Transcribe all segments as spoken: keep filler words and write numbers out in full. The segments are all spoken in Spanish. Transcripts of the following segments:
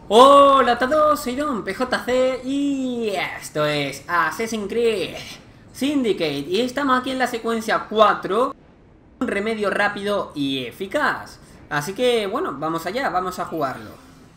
Hola a todos, soy Don P J C y esto es Assassin's Creed Syndicate y estamos aquí en la secuencia cuatro, un remedio rápido y eficaz. Así que bueno, vamos allá, vamos a jugarlo.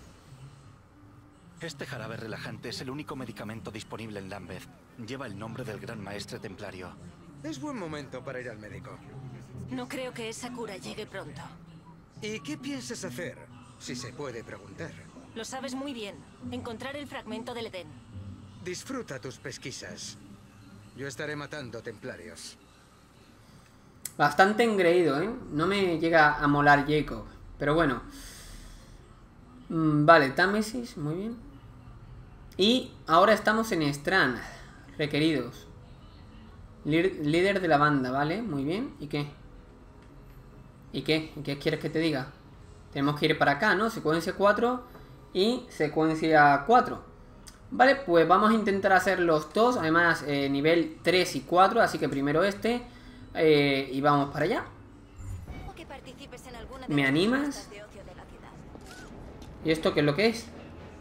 Este jarabe relajante es el único medicamento disponible en Lambeth. Lleva el nombre del gran maestre templario. Es buen momento para ir al médico. No creo que esa cura llegue pronto. ¿Y qué piensas hacer? Si se puede preguntar. Lo sabes muy bien. Encontrar el fragmento del Edén. Disfruta tus pesquisas. Yo estaré matando templarios. Bastante engreído, ¿eh? No me llega a molar Jacob, pero bueno. mm, Vale, Támesis, muy bien. Y ahora estamos en Strand. Requeridos. Lí- Líder de la banda, ¿vale? Muy bien. ¿Y qué? ¿Y qué? ¿Y qué quieres que te diga? Tenemos que ir para acá, ¿no? Secuencia cuatro y secuencia cuatro. Vale, pues vamos a intentar hacer los dos. Además, eh, nivel tres y cuatro. Así que primero este. Eh, y vamos para allá. Que participes en alguna de ¿Me las animas? fiestas de ocio de la ciudad. ¿Y esto qué es lo que es?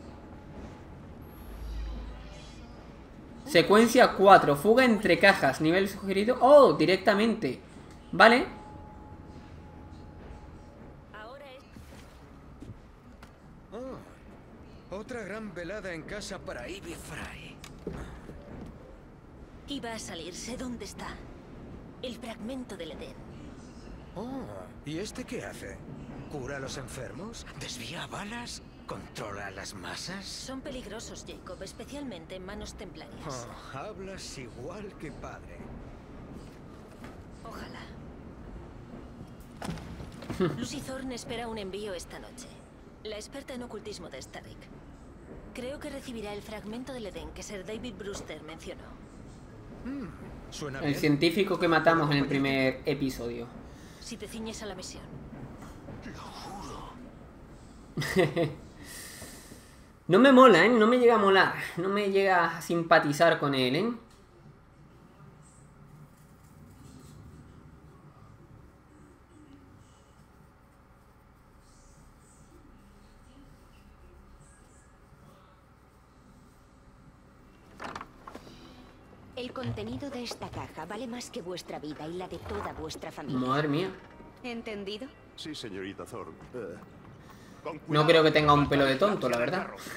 Secuencia cuatro. Fuga entre cajas. Nivel sugerido. ¡Oh! Directamente. Vale. Ahora es... Oh, otra gran velada en casa para Ivy Fry. Iba a salirse. ¿Dónde está? El fragmento del Edén. Oh, ¿y este qué hace? ¿Cura a los enfermos? ¿Desvía balas? ¿Controla las masas? Son peligrosos, Jacob, especialmente en manos templarias. Oh, hablas igual que padre. Ojalá. Lucy Thorne espera un envío esta noche. La experta en ocultismo de Starrick. Creo que recibirá el fragmento del Edén que Sir David Brewster mencionó. Mm, suena El bien. científico que matamos en el primer episodio. Si te ciñes a la misión. No me mola, ¿eh? No me llega a molar. No me llega a simpatizar con él, ¿eh? El contenido de esta caja vale más que vuestra vida y la de toda vuestra familia. Madre mía. ¿Entendido? Sí, señorita Thorne. Eh, con No cuidado, creo que tenga un falta pelo de distancia tonto, la del verdad. carro.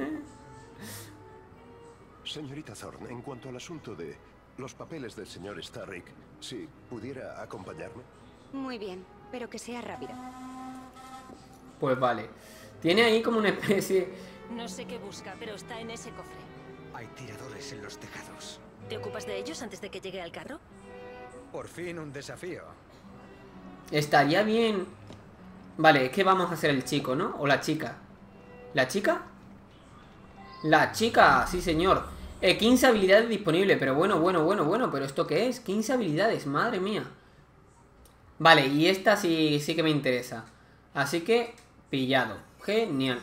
Señorita Thorne, en cuanto al asunto de los papeles del señor Starrick, si pudiera acompañarme. Muy bien, pero que sea rápido. Pues vale. Tiene ahí como una especie... No sé qué busca, pero está en ese cofre. Hay tiradores en los tejados. ¿Te ocupas de ellos antes de que llegue al carro? Por fin un desafío. Estaría bien... Vale, es que vamos a hacer el chico, ¿no? O la chica. ¿La chica? La chica, sí señor. Eh, quince habilidades disponibles, pero bueno, bueno, bueno, bueno. ¿Pero esto qué es? quince habilidades, madre mía. Vale, y esta sí, sí que me interesa. Así que, pillado. Genial.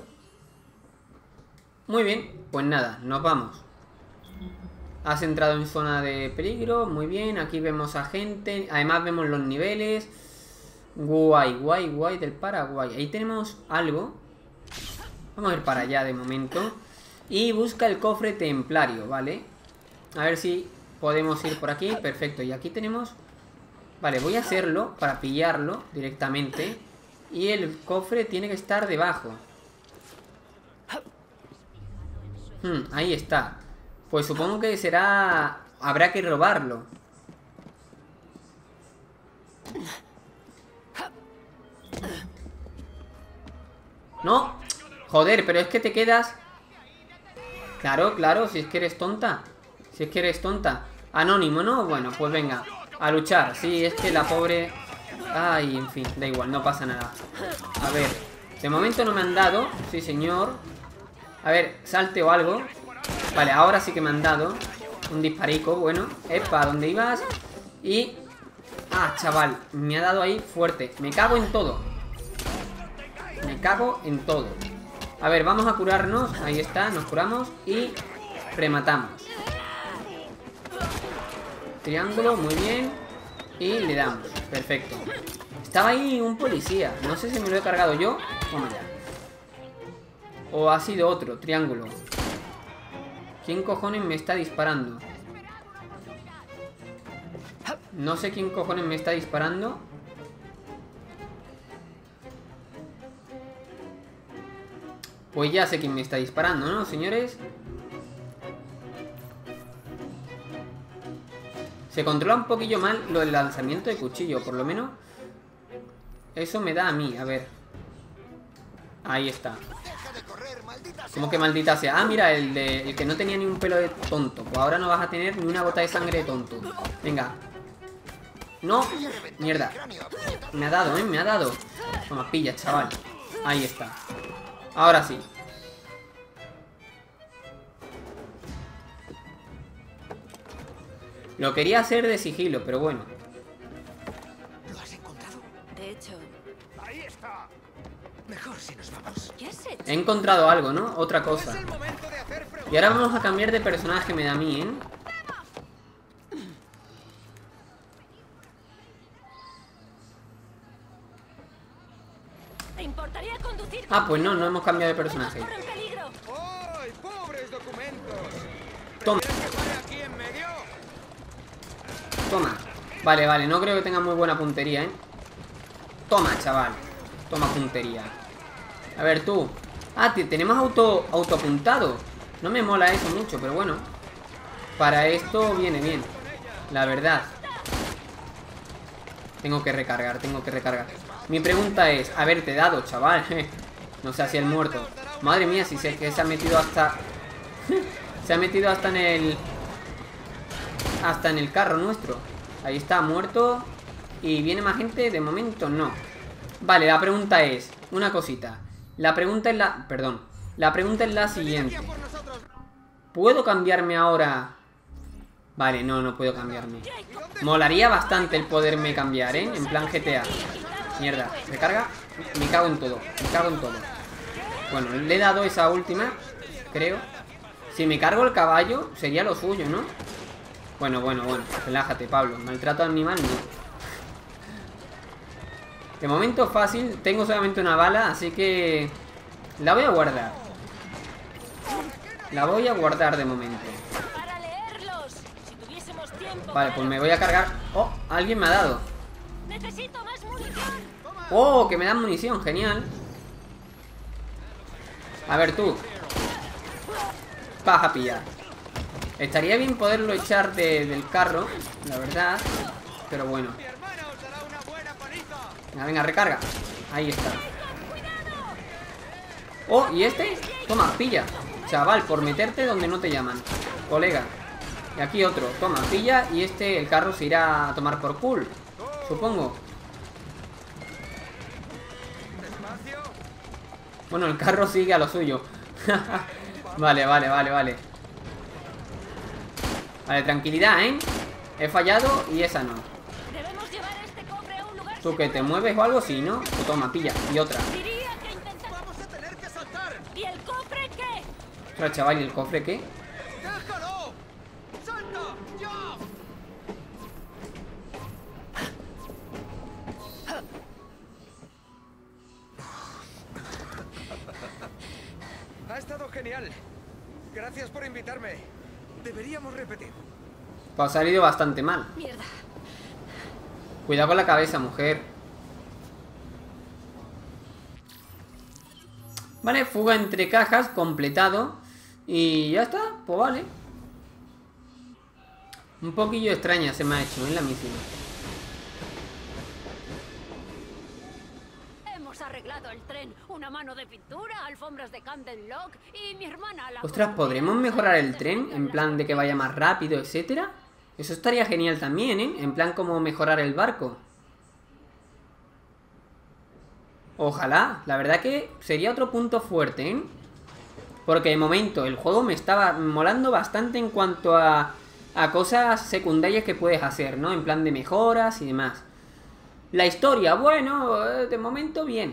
Muy bien, pues nada, nos vamos. Has entrado en zona de peligro, muy bien. Aquí vemos a gente, además vemos los niveles. Guay, guay, guay del Paraguay. Ahí tenemos algo. Vamos a ir para allá de momento. Y busca el cofre templario, ¿vale? A ver si podemos ir por aquí. Perfecto, y aquí tenemos... Vale, voy a hacerlo para pillarlo directamente. Y el cofre tiene que estar debajo. Hmm, ahí está. Pues supongo que será... Habrá que robarlo. No. Joder, pero es que te quedas... Claro, claro, si es que eres tonta. Si es que eres tonta. Anónimo, ¿no? Bueno, pues venga. A luchar. Sí, es que la pobre... Ay, en fin, da igual, no pasa nada. A ver, de momento no me han dado. Sí, señor. A ver, salte o algo. Vale, ahora sí que me han dado un disparico, bueno. Epa, ¿dónde ibas? Y... Ah, chaval, me ha dado ahí fuerte. Me cago en todo. Me cago en todo. A ver, vamos a curarnos. Ahí está, nos curamos y rematamos. Triángulo, muy bien. Y le damos, perfecto. Estaba ahí un policía. No sé si me lo he cargado yo. Vamos ya. ¿O ha sido otro? Triángulo. ¿Quién cojones me está disparando? No sé quién cojones me está disparando. Pues ya sé quién me está disparando, ¿no, señores? Se controla un poquillo mal lo del lanzamiento de cuchillo, por lo menos. Eso me da a mí, a ver. Ahí está. ¿Cómo que maldita sea? Ah, mira, el, de, el que no tenía ni un pelo de tonto. Pues ahora no vas a tener ni una gota de sangre de tonto. Venga. No, mierda. Me ha dado, ¿eh? Me ha dado. Toma, pilla, chaval. Ahí está. Ahora sí. Lo quería hacer de sigilo, pero bueno. ¿Lo has encontrado? De hecho, Ahí está. Mejor si nos vamos. ¿qué has hecho? He encontrado algo, ¿no? Otra cosa. Es el momento de hacer preguntas. Y ahora vamos a cambiar de personaje, me da a mí, ¿eh? ¿Te importaría conducir? Ah, pues no, no hemos cambiado de personaje. ¡Corre peligro! ¡Ay, pobres documentos! Toma, ¿Quieres que pare aquí en medio? toma. Vale, vale, no creo que tenga muy buena puntería, ¿eh? Toma, chaval. Toma puntería. A ver, tú. Ah, tenemos auto autoapuntado. No me mola eso mucho, pero bueno. Para esto viene bien. La verdad. Tengo que recargar, tengo que recargar. Mi pregunta es, haberte dado, chaval. No sé si el muerto. Madre mía, si sé que se ha metido hasta... Se ha metido hasta en el... Hasta en el carro nuestro. Ahí está, muerto. ¿Y viene más gente? De momento no. Vale, la pregunta es... Una cosita. La pregunta es la... Perdón. La pregunta es la siguiente. ¿Puedo cambiarme ahora? Vale, no, no puedo cambiarme. Molaría bastante el poderme cambiar, ¿eh? En plan G T A. Mierda, recarga. Me cago en todo, me cago en todo. Bueno, le he dado esa última, creo. Si me cargo el caballo, sería lo suyo, ¿no? Bueno, bueno, bueno, relájate, Pablo. Maltrato animal, no. De momento fácil, tengo solamente una bala, así que... La voy a guardar. La voy a guardar de momento. Para leerlos. Si tuviésemos tiempo. Vale, pues me voy a cargar. Oh, alguien me ha dado. Necesito más munición. Oh, que me dan munición, genial. A ver tú. Vas a pillar. Estaría bien poderlo echar de, del carro, la verdad. Pero bueno. Venga, venga, recarga. Ahí está. Oh, ¿y este? Toma, pilla. Chaval, por meterte donde no te llaman. Colega. Y aquí otro. Toma, pilla. Y este, el carro se irá a tomar por cool, supongo. Bueno, el carro sigue a lo suyo. Vale, vale, vale, vale. Vale, tranquilidad, ¿eh? He fallado y esa no. Debemos llevar este cofre a un lugar. ¿Tú que te mueves o algo? Sí, ¿no? Pues toma, pilla. Y otra. Diría que intentamos. Vamos a tener que saltar. ¿Y el cofre qué? Otra, chaval, ¿y el cofre qué? ¡Déjalo! ¡Salta! ¡Ya! Ha estado genial. Gracias por invitarme. Deberíamos repetir. Pues ha salido bastante mal. Mierda. Cuidado con la cabeza, mujer. Vale, fuga entre cajas, completado. Y ya está, pues vale. Un poquillo extraña se me ha hecho en la misión. Hemos arreglado el tren, una mano de pintura, alfombras de Camden Lock y mi hermana la... Ostras, ¿podremos mejorar el tren? En plan de que vaya más rápido, etcétera. Eso estaría genial también, ¿eh? En plan como mejorar el barco. Ojalá, la verdad que sería otro punto fuerte, ¿eh? Porque de momento el juego me estaba molando bastante en cuanto a, a cosas secundarias que puedes hacer, ¿no? En plan de mejoras y demás. La historia, bueno, de momento bien.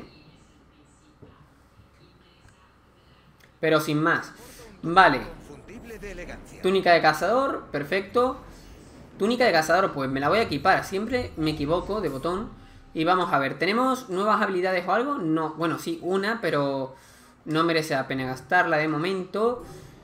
Pero sin más. Vale. Túnica de cazador, perfecto. Túnica de cazador, pues me la voy a equipar. Siempre me equivoco de botón. Y vamos a ver, ¿tenemos nuevas habilidades o algo? No, bueno, sí, una, pero... no merece la pena gastarla de momento.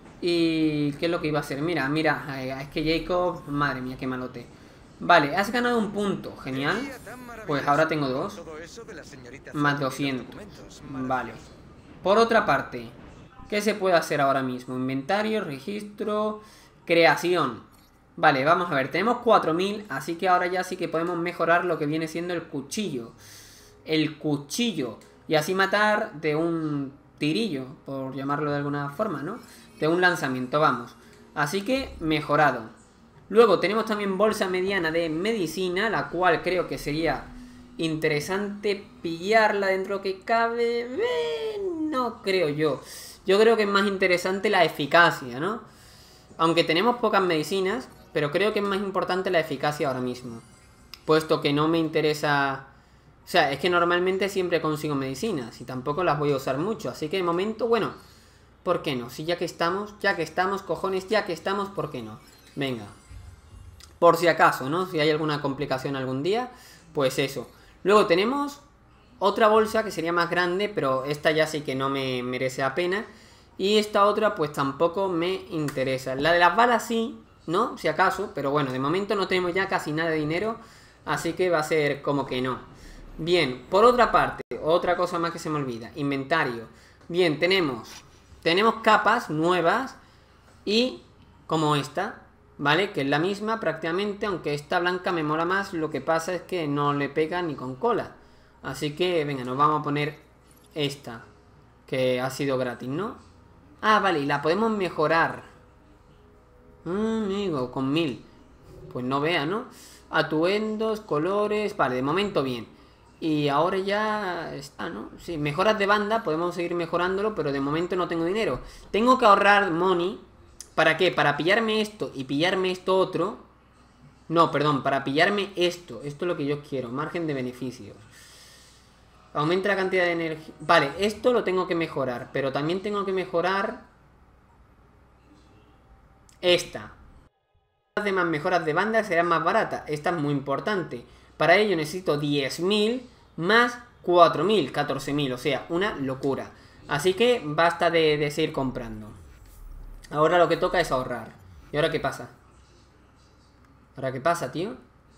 Y ¿qué es lo que iba a hacer? Mira, mira, es que Jacob, madre mía, qué malote. Vale, has ganado un punto, genial. Pues ahora tengo dos. Más doscientos. Vale. Por otra parte, ¿qué se puede hacer ahora mismo? Inventario, registro, creación. Vale, vamos a ver, tenemos cuatro mil, así que ahora ya sí que podemos mejorar lo que viene siendo el cuchillo. El cuchillo. Y así matar de un tirillo, por llamarlo de alguna forma, ¿no? De un lanzamiento, vamos. Así que mejorado. Luego tenemos también bolsa mediana de medicina, la cual creo que sería interesante pillarla dentro que cabe. Eh, no creo yo. Yo creo que es más interesante la eficacia, ¿no? Aunque tenemos pocas medicinas, pero creo que es más importante la eficacia ahora mismo. Puesto que no me interesa... O sea, es que normalmente siempre consigo medicinas y tampoco las voy a usar mucho. Así que de momento, bueno, ¿por qué no? Si ya que estamos, ya que estamos, cojones, ya que estamos, ¿por qué no? Venga. Por si acaso, ¿no? Si hay alguna complicación algún día, pues eso. Luego tenemos otra bolsa que sería más grande, pero esta ya sí que no me merece la pena. Y esta otra pues tampoco me interesa. La de las balas sí, ¿no? Si acaso, pero bueno, de momento no tenemos ya casi nada de dinero, así que va a ser como que no. Bien, por otra parte, otra cosa más que se me olvida, inventario. Bien, tenemos, tenemos capas nuevas y como esta, ¿vale? Que es la misma prácticamente, aunque esta blanca me mola más, lo que pasa es que no le pega ni con cola. Así que, venga, nos vamos a poner esta, que ha sido gratis, ¿no? Ah, vale, y la podemos mejorar. Ah, amigo, con mil. Pues no vea, ¿no? Atuendos, colores, vale, de momento bien. Y ahora ya está, ¿no? Sí, mejoras de banda, podemos seguir mejorándolo, pero de momento no tengo dinero. Tengo que ahorrar money. ¿Para qué? Para pillarme esto y pillarme esto otro. No, perdón, para pillarme esto. Esto es lo que yo quiero, margen de beneficios. Aumenta la cantidad de energía. Vale, esto lo tengo que mejorar, pero también tengo que mejorar esta. Las demás mejoras de banda serán más baratas. Esta es muy importante. Para ello necesito diez mil más cuatro mil, catorce mil, o sea, una locura. Así que basta de, de seguir comprando. Ahora lo que toca es ahorrar. ¿Y ahora qué pasa? ¿Ahora qué pasa, tío?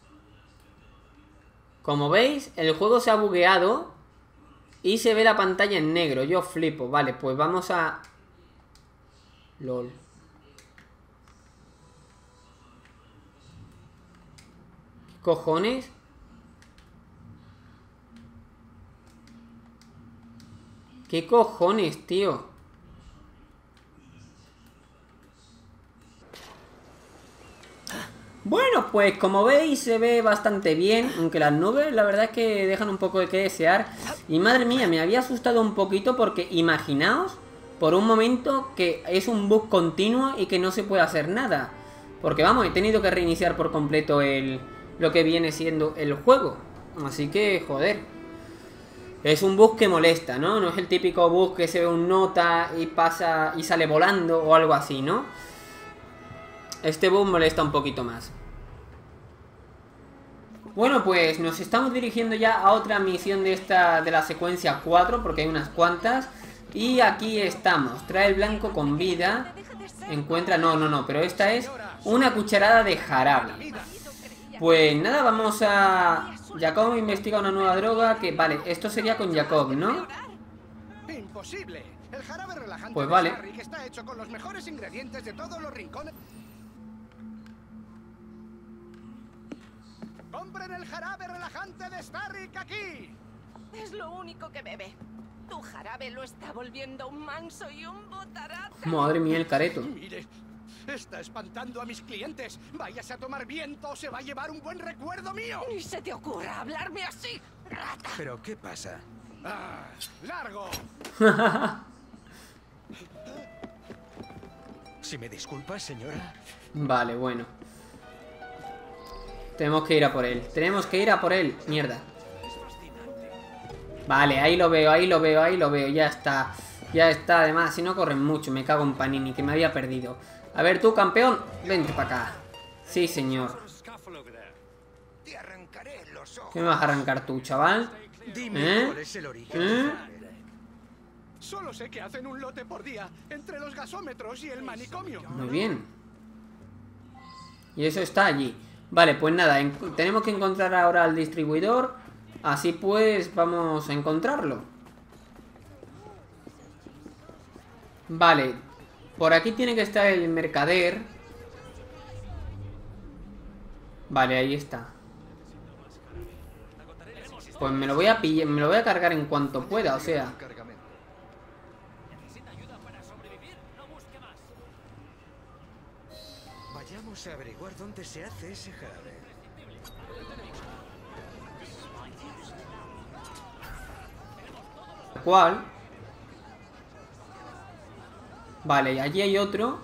Como veis, el juego se ha bugueado y se ve la pantalla en negro. Yo flipo. Vale, pues vamos a... LOL. ¿Qué cojones? ¿Qué cojones, tío? Bueno, pues como veis se ve bastante bien, aunque las nubes la verdad es que dejan un poco de que desear. Y madre mía, me había asustado un poquito porque imaginaos por un momento que es un bug continuo y que no se puede hacer nada. Porque vamos, he tenido que reiniciar por completo el, lo que viene siendo el juego. Así que, joder. Es un bug que molesta, ¿no? No es el típico bug que se ve un nota y pasa y sale volando o algo así, ¿no? Este bug molesta un poquito más. Bueno, pues nos estamos dirigiendo ya a otra misión de esta de la secuencia cuatro, porque hay unas cuantas. Y aquí estamos. Trae el blanco con vida. Encuentra... No, no, no, pero esta es una cucharada de jarabe. Pues nada, vamos a... Jacob investiga una nueva droga que... Vale, esto sería con Jacob, ¿no? Imposible. El jarabe relajante pues vale. de Starrick está hecho con los mejores ingredientes de todos los rincones. ¡Compren el jarabe relajante de Starrick aquí! Es lo único que bebe. Tu jarabe lo está volviendo un manso y un botarate. Madre mía, el careto. Mire, está espantando a mis clientes. Váyase a tomar viento o se va a llevar un buen recuerdo mío. Ni se te ocurra hablarme así, rata. ¿Pero qué pasa? ¡Ah! ¡Largo! Si me disculpa, señora. Vale, bueno. Tenemos que ir a por él. Tenemos que ir a por él. Mierda. Vale, ahí lo veo, ahí lo veo, ahí lo veo. Ya está. Ya está. Además, si no corren mucho, me cago en Panini, que me había perdido. A ver, tú, campeón. Vente para acá. Sí, señor. ¿Qué me vas a arrancar tú, chaval? Dime ¿Eh? cuál es el origen. ¿Eh? Solo sé que hacen un lote por día entre los gasómetros y el manicomio. Muy bien. Y eso está allí. Vale, pues nada, tenemos que encontrar ahora al distribuidor. Así pues, vamos a encontrarlo. Vale. Por aquí tiene que estar el mercader. Vale, ahí está. Pues me lo voy a pillar, me lo voy a cargar en cuanto pueda, o sea. Vayamos a averiguar dónde se hace ese jarabe. ¿Cuál? Vale, y allí hay otro.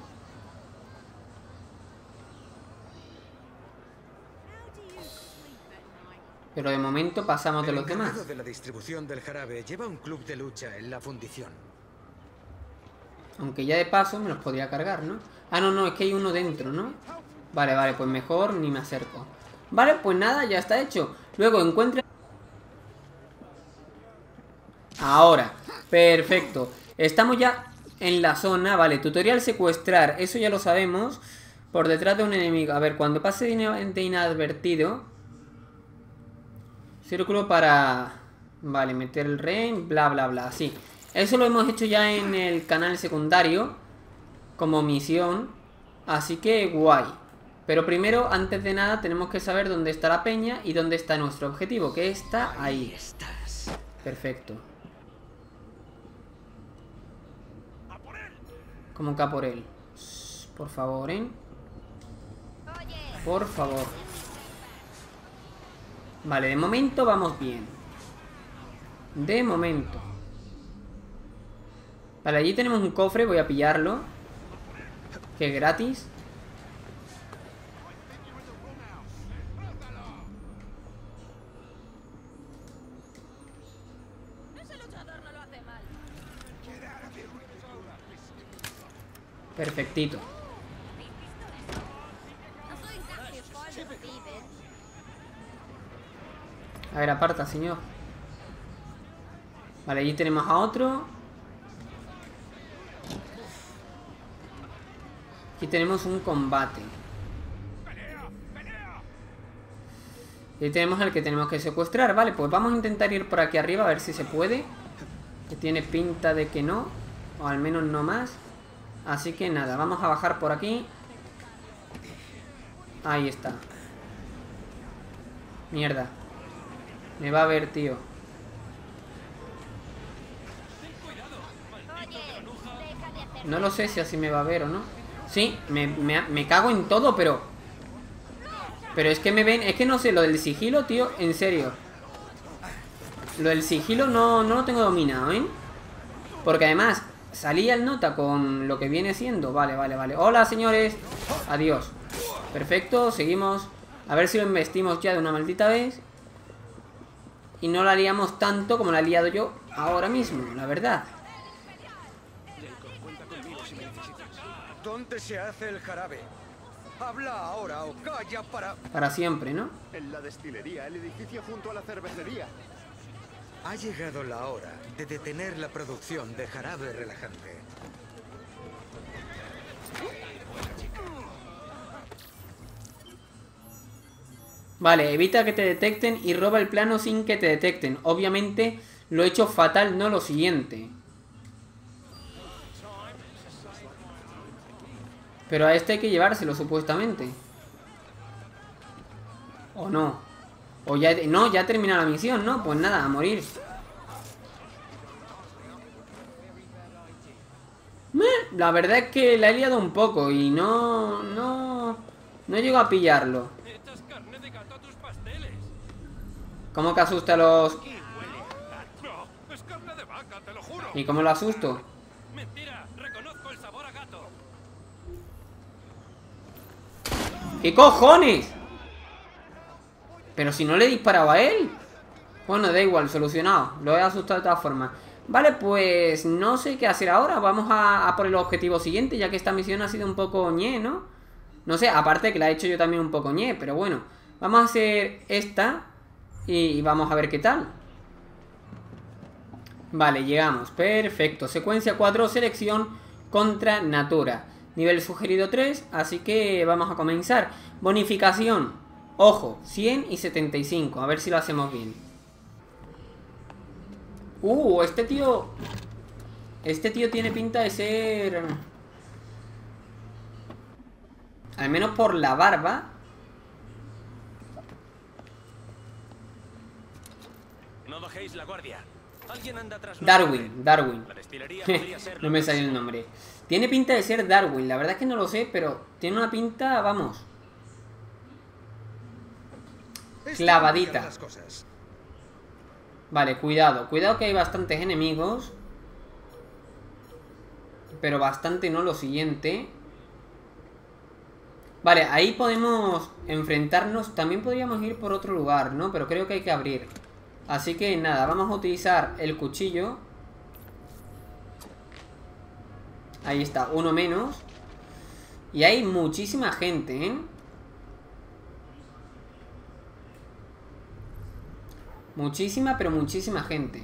Pero de momento pasamos de los demás. El encargado de la distribución del jarabe lleva un club de lucha en la fundición. Aunque ya de paso me los podría cargar, ¿no? Ah, no, no, es que hay uno dentro, ¿no? Vale, vale, pues mejor ni me acerco. Vale, pues nada, ya está hecho. Luego encuentre... Ahora, perfecto. Estamos ya en la zona, vale, tutorial secuestrar. Eso ya lo sabemos. Por detrás de un enemigo. A ver, cuando pase de inadvertido... Círculo para... Vale, meter el rehén, bla, bla, bla, sí. Eso lo hemos hecho ya en el canal secundario como misión. Así que guay. Pero primero, antes de nada, tenemos que saber dónde está la peña y dónde está nuestro objetivo, que está ahí. Perfecto. ¿Cómo que a por él? Por favor, ¿eh? Por favor. Vale, de momento vamos bien. De momento. Vale, allí tenemos un cofre, voy a pillarlo. Que es gratis. Perfectito. A ver, aparta, señor. Vale, allí tenemos a otro. Aquí tenemos un combate. Y ahí tenemos al que tenemos que secuestrar. Vale, pues vamos a intentar ir por aquí arriba a ver si se puede. Que tiene pinta de que no. O al menos no más. Así que nada, vamos a bajar por aquí. Ahí está. Mierda. Me va a ver, tío. No lo sé si así me va a ver o no. Sí, me, me, me cago en todo, pero... Pero es que me ven... Es que no sé, lo del sigilo, tío, en serio. Lo del sigilo no, no lo tengo dominado, ¿eh? Porque además, salía el nota con lo que viene siendo. Vale, vale, vale. Hola, señores. Adiós. Perfecto, seguimos. A ver si lo investimos ya de una maldita vez. Y no la liamos tanto como la he liado yo ahora mismo, la verdad. ¿Dónde se hace el jarabe? Habla ahora o calla para... Para siempre, ¿no? En la destilería, el edificio junto a la cervecería. Ha llegado la hora de detener la producción de jarabe relajante. Vale, evita que te detecten y roba el plano sin que te detecten. Obviamente lo he hecho fatal, no lo siguiente. Pero a este hay que llevárselo, supuestamente. ¿O no? O ya... No, ya termina la misión, ¿no? Pues nada, a morir. La verdad es que la he liado un poco y no... No... No llego a pillarlo. ¿Cómo que asusta a los...? ¿Y cómo lo asusto? Mentira, reconozco el sabor a gato. ¿Qué cojones? Pero si no le he disparado a él. Bueno, da igual, solucionado. Lo he asustado de todas formas. Vale, pues no sé qué hacer ahora. Vamos a, a por el objetivo siguiente, ya que esta misión ha sido un poco ñe, ¿no? No sé, aparte que la he hecho yo también un poco ñe, pero bueno. Vamos a hacer esta y vamos a ver qué tal. Vale, llegamos. Perfecto. Secuencia cuatro, selección contra Natura. Nivel sugerido tres, así que vamos a comenzar. Bonificación. Ojo, cien y setenta y cinco. A ver si lo hacemos bien. Uh, este tío... Este tío tiene pinta de ser... Al menos por la barba. No bajéis la guardia. Alguien anda tras Darwin, Darwin. La destilería podría ser No me salió el nombre. Tiene pinta de ser Darwin. La verdad es que no lo sé, pero tiene una pinta, vamos, clavadita. Vale, cuidado. Cuidado que hay bastantes enemigos. Pero bastante no lo siguiente. Vale, ahí podemos enfrentarnos. También podríamos ir por otro lugar, ¿no? Pero creo que hay que abrir. Así que nada, vamos a utilizar el cuchillo. Ahí está, uno menos. Y hay muchísima gente, ¿eh? Muchísima, pero muchísima gente.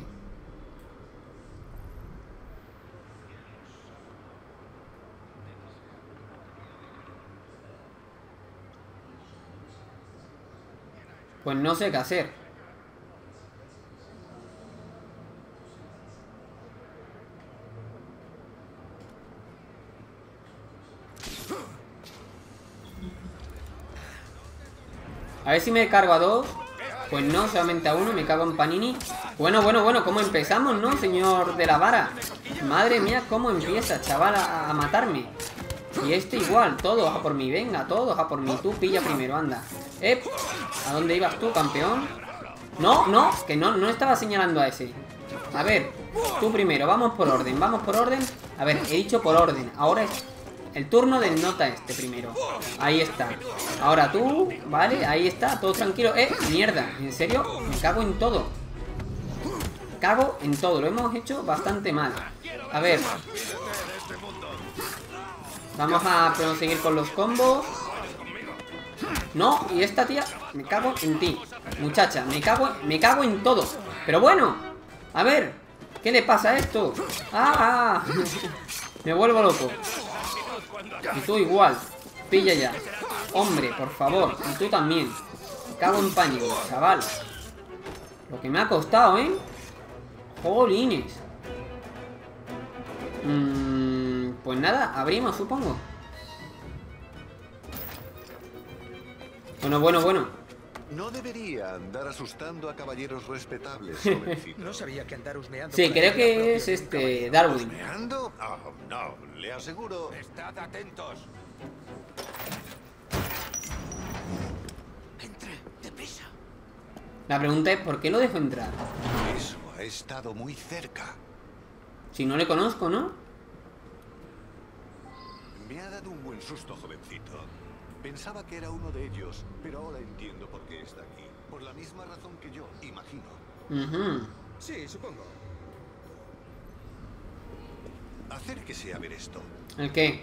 Pues no sé qué hacer. A ver si me cargo a dos. Pues no, solamente a uno. Me cago en Panini. Bueno, bueno, bueno, ¿cómo empezamos, no, señor de la vara? Madre mía, cómo empieza, chaval, a, a matarme. Y este igual, todos a por mí. Venga, todos a por mí. Tú pilla primero, anda. ¡Eh! ¿A dónde ibas tú, campeón? No, no, que no, no estaba señalando a ese. A ver, tú primero, vamos por orden, vamos por orden. A ver, he dicho por orden. Ahora es el turno del nota este primero. Ahí está. Ahora tú, vale, ahí está, todo tranquilo. Eh, mierda, ¿en serio? Me cago en todo. Me cago en todo, lo hemos hecho bastante mal. A ver. Vamos a proseguir con los combos. No, y esta tía, me cago en ti. Muchacha, me cago, me cago en todo. Pero bueno, a ver, ¿qué le pasa a esto? Ah, ah. Me vuelvo loco. Y tú igual, pilla ya. Hombre, por favor, y tú también. Me cago en pánico, chaval. Lo que me ha costado, ¿eh? Jolines. Mm, pues nada, abrimos, supongo. Bueno, bueno, bueno. No debería andar asustando a caballeros respetables, jovencito. No sabía que andar husmeando. Sí, creo que es este Darwin. ¿Husmeando? Oh, no, le aseguro. Estad atentos. Entre, deprisa. La pregunta es, ¿por qué lo dejo entrar? Eso ha estado muy cerca. Si no le conozco, ¿no? Me ha dado un buen susto, jovencito. Pensaba que era uno de ellos, pero ahora entiendo por qué está aquí. Por la misma razón que yo, imagino. Uh-huh. Sí, supongo. Acérquese a ver esto. ¿El qué?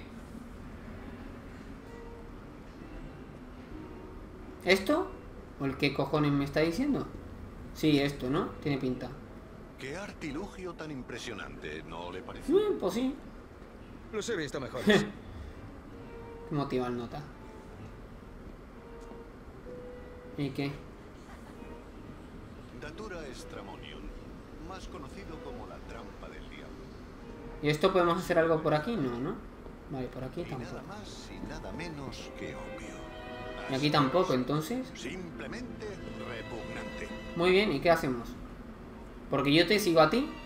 ¿Esto? ¿O el qué cojones me está diciendo? Sí, esto, ¿no? Tiene pinta. Qué artilugio tan impresionante, ¿no le parece? Mm, pues sí. Los he visto mejores. Qué motiva el nota. ¿Y qué? Datura Stramonium, más conocido como la trampa del diablo. ¿Y esto podemos hacer algo por aquí? No, ¿no? Vale, por aquí Y tampoco. nada más y nada menos que obvio. Y aquí tampoco, entonces. Simplemente repugnante. Muy bien, ¿y qué hacemos? Porque yo te sigo a ti.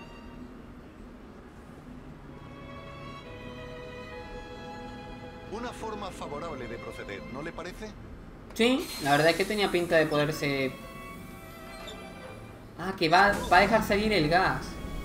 Una forma favorable de proceder, ¿no le parece? Sí, la verdad es que tenía pinta de poderse... Ah, que va, va a dejar salir el gas.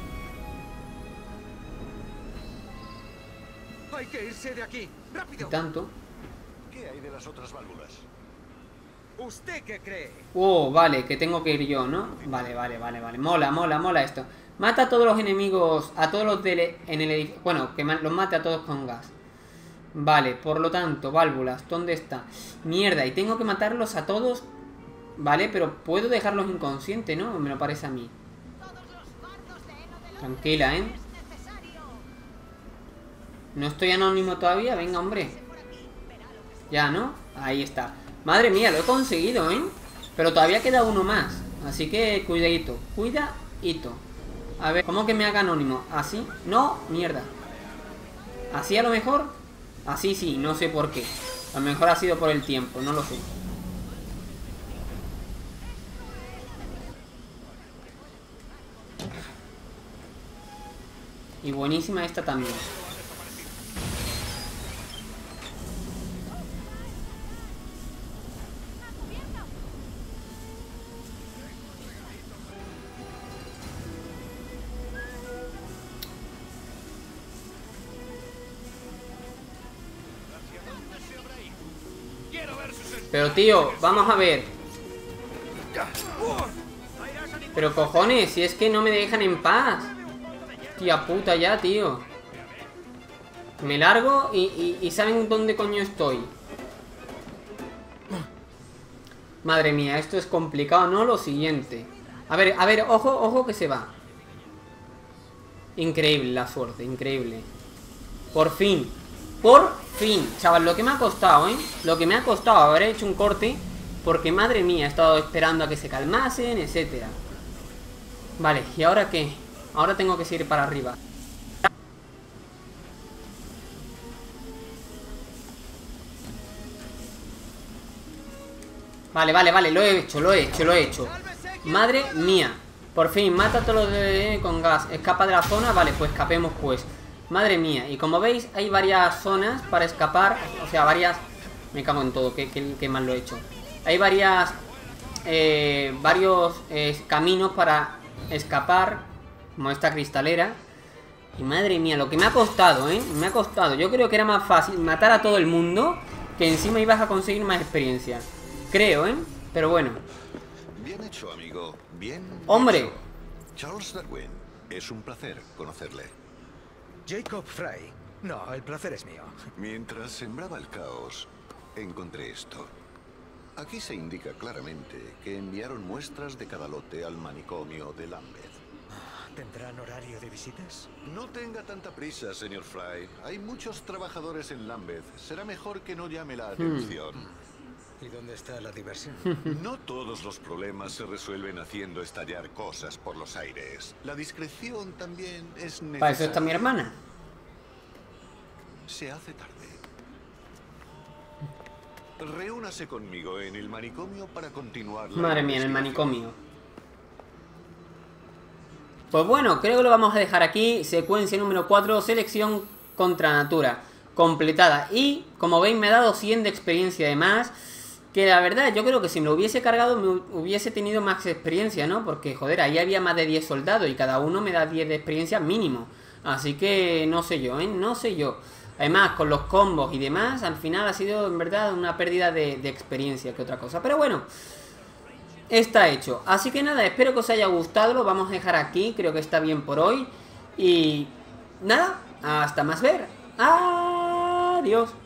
Hay que irse de aquí. Y ¡Rápido! tanto. ¿Qué hay de las otras válvulas? ¿Usted qué cree? Oh, vale, que tengo que ir yo, ¿no? Vale, vale, vale, vale. Mola, mola, mola esto. Mata a todos los enemigos, a todos los de en el edificio. Bueno, que los mate a todos con gas. Vale, por lo tanto, válvulas, ¿dónde está? Mierda, y tengo que matarlos a todos. Vale, pero puedo dejarlos inconscientes, ¿no? Me lo parece a mí. Tranquila, ¿eh? No estoy anónimo todavía, venga, hombre. Ya, ¿no? Ahí está. Madre mía, lo he conseguido, ¿eh? Pero todavía queda uno más. Así que cuidadito, cuidadito. A ver, ¿cómo que me haga anónimo? ¿Así? No, mierda. ¿Así a lo mejor? Así sí, no sé por qué. A lo mejor ha sido por el tiempo, no lo sé. Y buenísima esta también. Pero tío, vamos a ver. Pero cojones, si es que no me dejan en paz. Tía puta ya, tío. Me largo y, y, y ¿saben dónde coño estoy? Madre mía, esto es complicado, ¿no? Lo siguiente. A ver, a ver, ojo, ojo que se va. Increíble la suerte, increíble. Por fin. Por fin, chaval, lo que me ha costado, ¿eh? Lo que me ha costado haber hecho un corte. Porque, madre mía, he estado esperando a que se calmasen, etcétera. Vale, ¿y ahora qué? Ahora tengo que seguir para arriba. Vale, vale, vale, lo he hecho, lo he hecho, lo he hecho. Madre mía. Por fin, mata a todos los de con gas. Escapa de la zona, vale, pues escapemos pues. Madre mía, y como veis hay varias zonas para escapar. O sea, varias... Me cago en todo, que, que, que mal lo he hecho. Hay varias... Eh, varios eh, caminos para escapar, como esta cristalera. Y madre mía, lo que me ha costado, ¿eh? Me ha costado. Yo creo que era más fácil matar a todo el mundo, que encima ibas a conseguir más experiencia. Creo, ¿eh? Pero bueno. Bien hecho, amigo. Bien ¡Hombre! hecho. Charles Darwin, es un placer conocerle. Jacob Frey. No, el placer es mío. Mientras sembraba el caos, encontré esto. Aquí se indica claramente que enviaron muestras de cada lote al manicomio de Lambeth. ¿Tendrán horario de visitas? No tenga tanta prisa, señor Fry. Hay muchos trabajadores en Lambeth. Será mejor que no llame la atención. ¿Y dónde está la diversión? No todos los problemas se resuelven haciendo estallar cosas por los aires. La discreción también es necesaria. Para eso está mi hermana. Se hace tarde. Reúnase conmigo en el manicomio para continuar la Madre mía, en el investigación. manicomio. Pues bueno, creo que lo vamos a dejar aquí. Secuencia número cuatro, selección contra natura completada. Y como veis me ha dado cien de experiencia de más. Que la verdad, yo creo que si me lo hubiese cargado me hubiese tenido más experiencia, ¿no? Porque, joder, ahí había más de diez soldados y cada uno me da diez de experiencia mínimo. Así que no sé yo, ¿eh? No sé yo. Además, con los combos y demás, al final ha sido, en verdad, una pérdida de, de experiencia que otra cosa. Pero bueno, está hecho. Así que nada, espero que os haya gustado. Lo vamos a dejar aquí, creo que está bien por hoy. Y nada, hasta más ver. Adiós.